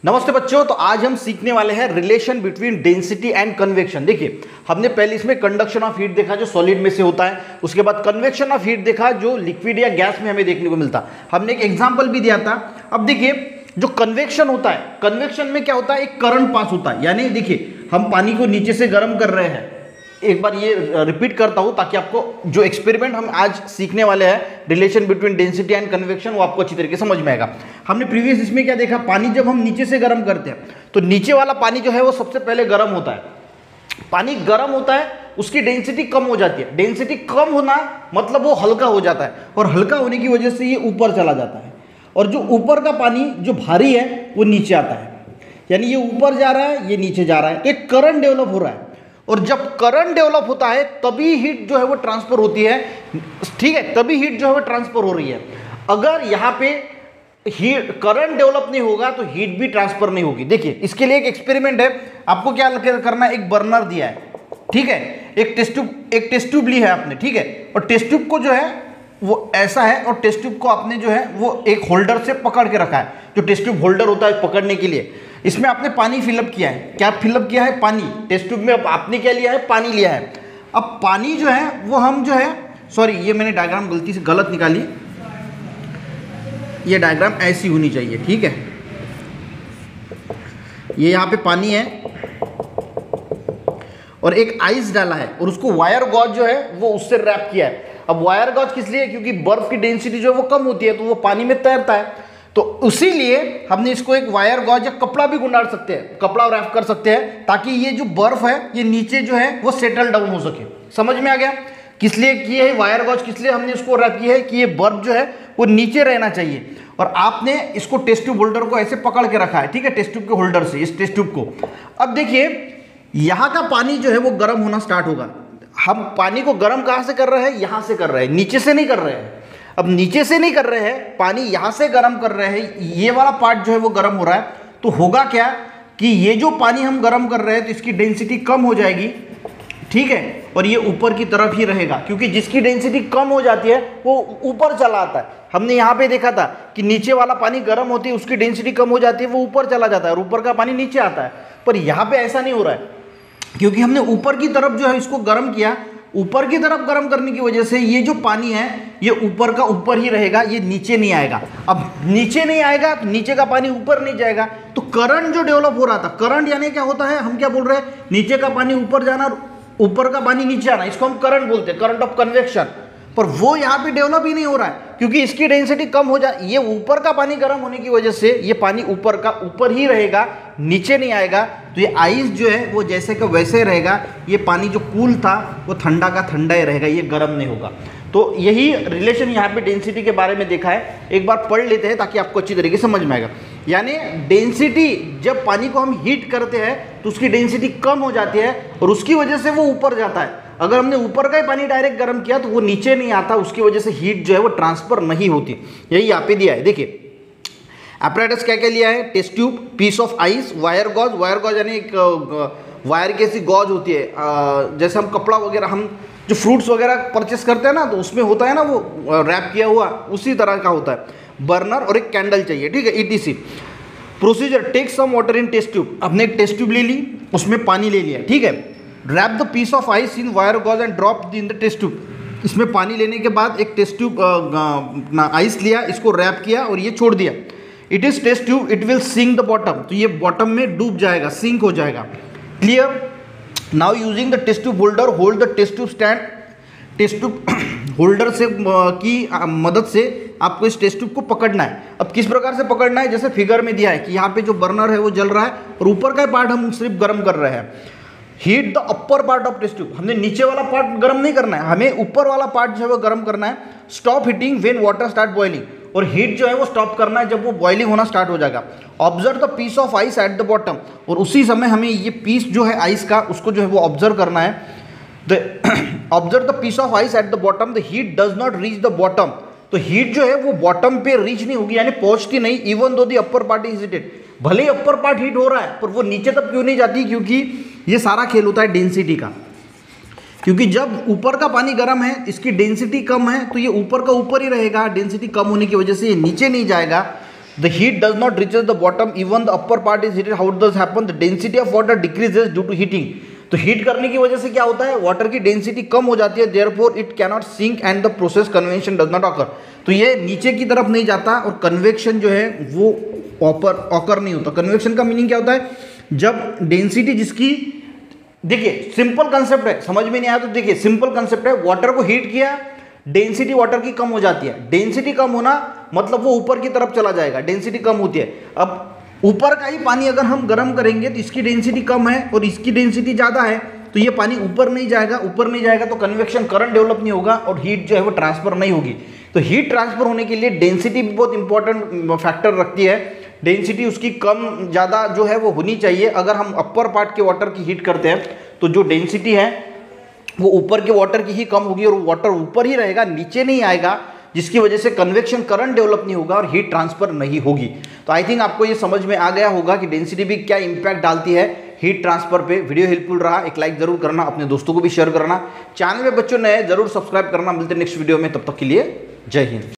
नमस्ते बच्चों, तो आज हम सीखने वाले हैं relation between density and convection. देखिए, हमने पहले इसमें कंडक्शन ऑफ हीट देखा जो सॉलिड में से होता है, उसके बाद कन्वेक्शन ऑफ हीट देखा जो लिक्विड या गैस में हमें देखने को मिलता। हमने एक एग्जांपल भी दिया था। अब देखिए, जो कन्वेक्शन होता है, कन्वेक्शन में क्या होता है, एक करंट पास होता है। यानी देखिए, हम पानी को नीचे से गर्म कर रहे हैं। एक बार ये रिपीट करता हूं ताकि आपको जो एक्सपेरिमेंट हम आज सीखने वाले हैं relation between density and convection वो आपको अच्छी तरीके से समझ में आएगा। हमने प्रीवियस इसमें क्या देखा, पानी जब हम नीचे से गर्म करते हैं तो नीचे वाला पानी जो है वो सबसे पहले गर्म होता है। पानी गर्म होता है, उसकी डेंसिटी कम हो जाती है। डेंसिटी कम होना मतलब वो हल्का हो जाता है, और हल्का होने की वजह से ये ऊपर चला जाता है। और जो ऊपर का पानी जो भारी है वो नीचे आता है, यानी ये ऊपर जा रहा है, ये नीचे जा रहा है। तो एक करंट डेवलप हो रहा है, और जब करंट डेवलप होता है तभी हीट जो है वो ट्रांसफर होती है। ठीक है, तभी हीट जो है वो ट्रांसफर हो रही है। अगर यहाँ पे हीट करंट डेवलप नहीं होगा तो हीट भी ट्रांसफर नहीं होगी। देखिए, इसके लिए एक एक्सपेरिमेंट है। आपको क्या करना है, एक बर्नर दिया है, ठीक है, एक टेस्ट ट्यूब ली है आपने, ठीक है, और टेस्ट ट्यूब को जो है वो ऐसा है, और टेस्ट ट्यूब को आपने जो है वो एक होल्डर से पकड़ के रखा है, जो टेस्ट ट्यूब होल्डर होता है पकड़ने के लिए। इसमें आपने पानी फिलअप किया है। क्या फिलअप किया है? पानी। टेस्ट ट्यूब में आपने क्या लिया है? पानी लिया है। अब पानी जो है वो हम जो है, सॉरी ये मैंने डायग्राम गलती से गलत निकाली, ये डायग्राम ऐसी होनी चाहिए, ठीक है। ये यहाँ पे पानी है और एक आइस डाला है, और उसको वायर गॉज जो है वो उससे रैप किया है। अब वायर गॉज किस लिए? क्योंकि बर्फ की डेंसिटी जो है वो कम होती है, तो वो पानी में तैरता है। तो उसी लिए हमने इसको एक वायर गॉज या कपड़ा भी गुंडाल सकते हैं, कपड़ा रैप कर सकते हैं, ताकि ये जो बर्फ है ये नीचे जो है वो सेटल डाउन हो सके। समझ में आ गया किस लिए किए है वायर गॉज, किस लिए हमने इसको रैप किया है? कि ये बर्फ जो है वो नीचे रहना चाहिए। और आपने इसको टेस्ट ट्यूब होल्डर को ऐसे पकड़ के रखा है, ठीक है, टेस्ट ट्यूब के होल्डर से, इस टेस्ट ट्यूब को। अब देखिए, यहाँ का पानी जो है वो गर्म होना स्टार्ट होगा। हम पानी को गर्म कहाँ से कर रहे हैं? यहाँ से कर रहे हैं, नीचे से नहीं कर रहे हैं। अब नीचे से नहीं कर रहे हैं, पानी यहाँ से गर्म कर रहे हैं। ये वाला पार्ट जो है वो गर्म हो रहा है। तो होगा क्या कि ये जो पानी हम गर्म कर रहे हैं तो इसकी डेंसिटी कम हो जाएगी, ठीक है, और ये ऊपर की तरफ ही रहेगा, क्योंकि जिसकी डेंसिटी कम हो जाती है वो ऊपर चला आता है। हमने यहाँ पे देखा था कि नीचे वाला पानी गर्म होती है, उसकी डेंसिटी कम हो जाती है, वो ऊपर चला जाता है, और ऊपर का पानी नीचे आता है। पर यहाँ पे ऐसा नहीं हो रहा है, क्योंकि हमने ऊपर की तरफ जो है इसको गर्म किया। ऊपर की तरफ गर्म करने की वजह से ये जो पानी है ये ऊपर का ऊपर ही रहेगा, ये नीचे नहीं आएगा। अब नीचे नहीं आएगा तो नीचे का पानी ऊपर नहीं जाएगा। तो करंट जो डेवलप हो रहा था, करंट यानी क्या होता है, हम क्या बोल रहे हैं, नीचे का पानी ऊपर जाना, ऊपर का पानी नीचे आना, इसको हम करंट बोलते हैं, करंट ऑफ कन्वेक्शन। पर वो यहाँ पे डेवलप ही नहीं हो रहा है, क्योंकि इसकी डेंसिटी कम हो जाए। ये ऊपर का पानी गर्म होने की वजह से ये पानी ऊपर का ऊपर ही रहेगा, नीचे नहीं आएगा। तो ये आइस जो है वो जैसे का वैसे रहेगा। ये पानी जो कूल था वो ठंडा का ठंडा ही रहेगा, ये गर्म नहीं होगा। तो यही रिलेशन यहाँ पे डेंसिटी के बारे में देखा है। एक बार पढ़ लेते हैं ताकि आपको अच्छी तरीके से समझ में आएगा। यानी डेंसिटी, जब पानी को हम हीट करते हैं तो उसकी डेंसिटी कम हो जाती है, और उसकी वजह से वो ऊपर जाता है। अगर हमने ऊपर का ही पानी डायरेक्ट गर्म किया तो वो नीचे नहीं आता, उसकी वजह से हीट जो है वो ट्रांसफर नहीं होती। यही यहाँ पे दिया है। देखिए, एपरेटस क्या क्या लिया है, test tube, piece of ice, wire gauze. Wire gauze यानी एक वायर की ऐसी गॉज होती है, जैसे हम कपड़ा वगैरह, हम जो फ्रूट्स वगैरह परचेस करते हैं ना, तो उसमें होता है ना वो रैप किया हुआ, उसी तरह का होता है। बर्नर और एक कैंडल चाहिए, ठीक है, etc. Procedure, take some water in test tube. हमने एक टेस्ट ट्यूब ले ली, उसमें पानी ले लिया, ठीक है। Wrap the piece of ice in wire gauze and drop in the test tube. इसमें पानी लेने के बाद एक टेस्ट ट्यूब आइस लिया, इसको रैप किया और ये छोड़ दिया। It is test tube, it will sink the bottom. तो ये बॉटम में डूब जाएगा, सिंक हो जाएगा। Clear? Now using the test tube holder, hold the test tube stand. Test tube holder से की मदद से आपको इस टेस्ट ट्यूब को पकड़ना है। अब किस प्रकार से पकड़ना है, जैसे फिगर में दिया है कि यहाँ पे जो बर्नर है वो जल रहा है, और ऊपर का पार्ट हम सिर्फ गर्म कर रहे हैं। Heat the upper part of test tube. हमने नीचे वाला पार्ट गर्म नहीं करना है, हमें ऊपर वाला पार्ट जो है वो गर्म करना है। Stop heating when water start boiling. और हीट जो है वो स्टॉप करना है जब वो बॉइलिंग होना स्टार्ट हो जाएगा। Observe the piece of ice at the bottom. और उसी समय हमें ये पीस जो है आइस का, उसको जो है वो ऑब्जर्व करना है। Observe the piece of ice at the bottom, the heat does not reach the bottom. तो हीट जो है वो बॉटम पे रीच नहीं होगी, यानी पहुंचती नहीं। Even though the upper part is heated, भले ही अपर पार्ट हीट हो रहा है पर वो नीचे तक क्यों नहीं जाती, क्योंकि ये सारा खेल होता है डेंसिटी का। क्योंकि जब ऊपर का पानी गर्म है, इसकी डेंसिटी कम है, तो ये ऊपर का ऊपर ही रहेगा, डेंसिटी कम होने की वजह से ये नीचे नहीं जाएगा। The heat does not reaches the bottom, even the upper part is heated. How does happen? The density of water decreases due to heating. तो हीट करने की वजह से क्या होता है, वाटर की डेंसिटी कम हो जाती है, therefore it can not sink and the process convection does not occur. तो ये नीचे की तरफ नहीं जाता और कन्वेक्शन जो है वो ऑकर नहीं होता. कन्वेक्शन का मीनिंग क्या होता है, जब डेंसिटी जिसकी, देखिए सिंपल कंसेप्ट है, समझ में नहीं आया तो देखिए सिंपल कंसेप्ट है. वाटर को हीट किया, डेंसिटी वाटर की कम हो जाती है. डेंसिटी कम होना मतलब वो ऊपर की तरफ चला जाएगा, डेंसिटी कम होती है. अब ऊपर का ही पानी अगर हम गर्म करेंगे तो इसकी डेंसिटी कम है और इसकी डेंसिटी ज़्यादा है, तो ये पानी ऊपर नहीं जाएगा. ऊपर नहीं जाएगा तो कन्वेक्शन करंट डेवलप नहीं होगा और हीट जो है वो ट्रांसफर नहीं होगी. तो हीट ट्रांसफर होने के लिए डेंसिटी भी बहुत इंपॉर्टेंट फैक्टर रखती है. डेंसिटी उसकी कम ज़्यादा जो है वो होनी चाहिए. अगर हम अपर पार्ट के वाटर की हीट करते हैं तो जो डेंसिटी है वो ऊपर के वाटर की ही कम होगी और वाटर ऊपर ही रहेगा, नीचे नहीं आएगा, जिसकी वजह से कन्वेक्शन करंट डेवलप नहीं होगा और हीट ट्रांसफर नहीं होगी. तो आई थिंक आपको ये समझ में आ गया होगा कि डेंसिटी भी क्या इंपैक्ट डालती है हीट ट्रांसफर पे. वीडियो हेल्पफुल रहा, एक लाइक जरूर करना, अपने दोस्तों को भी शेयर करना. चैनल में बच्चों नए जरूर सब्सक्राइब करना. मिलते हैं नेक्स्ट वीडियो में, तब तक के लिए जय हिंद.